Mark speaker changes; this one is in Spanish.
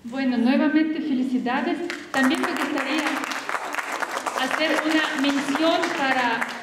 Speaker 1: Bueno, nuevamente felicidades. También me gustaría hacer una mención para